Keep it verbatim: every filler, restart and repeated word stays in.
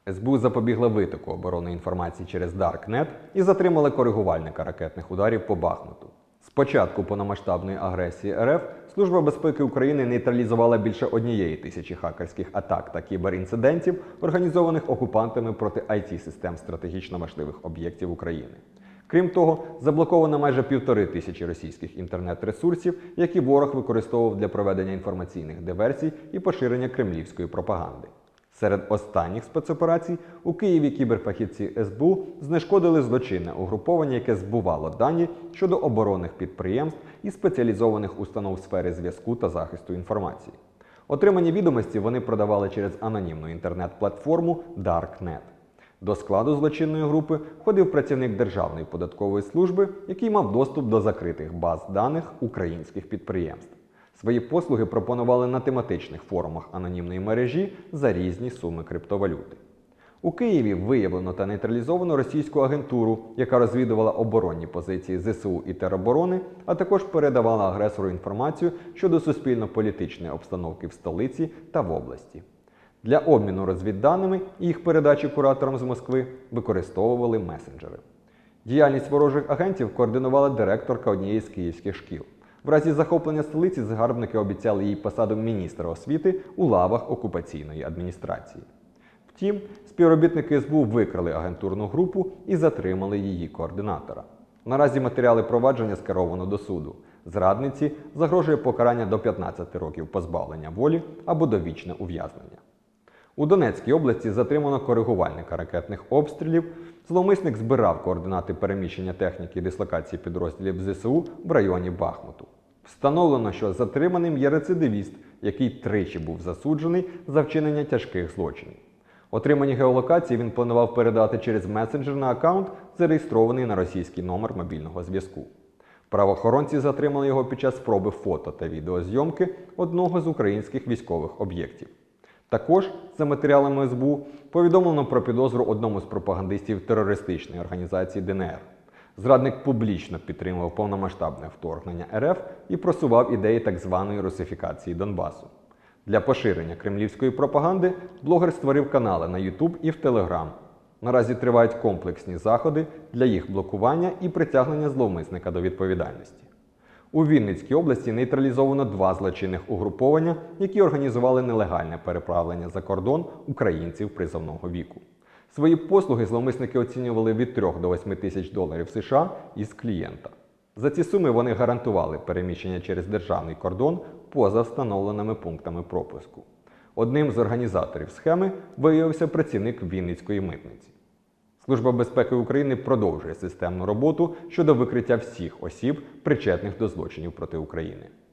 ес бе у запобігла витоку оборонної інформації через Даркнет і затримали коригувальника ракетних ударів по Бахмуту. З початку повномасштабної агресії ер еф Служба безпеки України нейтралізувала більше однієї тисячі хакерських атак та кіберінцидентів, організованих окупантами проти ай ти-систем стратегічно важливих об'єктів України. Крім того, заблоковано майже півтори тисячі російських інтернет-ресурсів, які ворог використовував для проведення інформаційних диверсій і поширення кремлівської пропаганди. Серед останніх спецоперацій у Києві кіберфахівці ес бе у знешкодили злочинне угруповання, яке збувало дані щодо оборонних підприємств і спеціалізованих установ в сфері зв'язку та захисту інформації. Отримані відомості вони продавали через анонімну інтернет-платформу Даркнет. До складу злочинної групи входив працівник Державної податкової служби, який мав доступ до закритих баз даних українських підприємств. Свої послуги пропонували на тематичних форумах анонімної мережі за різні суми криптовалюти. У Києві виявлено та нейтралізовано російську агентуру, яка розвідувала оборонні позиції зе се у і тероборони, а також передавала агресору інформацію щодо суспільно-політичної обстановки в столиці та в області. Для обміну розвідданими і їх передачі кураторам з Москви використовували месенджери. Діяльність ворожих агентів координувала директорка однієї з київських шкіл. В разі захоплення столиці загарбники обіцяли їй посаду міністра освіти у лавах окупаційної адміністрації. Втім, співробітники ес бе у викрили агентурну групу і затримали її координатора. Наразі матеріали провадження скеровано до суду. Зрадниці загрожує покарання до п'ятнадцяти років позбавлення волі або довічне ув'язнення. У Донецькій області затримано коригувальника ракетних обстрілів. Зловмисник збирав координати переміщення техніки і дислокації підрозділів зе се у в районі Бахмуту. Встановлено, що затриманим є рецидивіст, який тричі був засуджений за вчинення тяжких злочинів. Отримані геолокації він планував передати через месенджер на аккаунт, зареєстрований на російський номер мобільного зв'язку. Правоохоронці затримали його під час спроби фото та відеозйомки одного з українських військових об'єктів. Також, за матеріалами ес бе у, повідомлено про підозру одному з пропагандистів терористичної організації де ен ер. Зрадник публічно підтримував повномасштабне вторгнення ер еф і просував ідеї так званої русифікації Донбасу. Для поширення кремлівської пропаганди блогер створив канали на ютуб і в телеграм. Наразі тривають комплексні заходи для їх блокування і притягнення зловмисника до відповідальності. У Вінницькій області нейтралізовано два злочинних угруповання, які організували нелегальне переправлення за кордон українців призовного віку. Свої послуги зловмисники оцінювали від трьох до восьми тисяч доларів США із клієнта. За ці суми вони гарантували переміщення через державний кордон поза встановленими пунктами пропуску. Одним з організаторів схеми виявився працівник Вінницької митниці. Служба безпеки України продовжує системну роботу щодо викриття всіх осіб, причетних до злочинів проти України.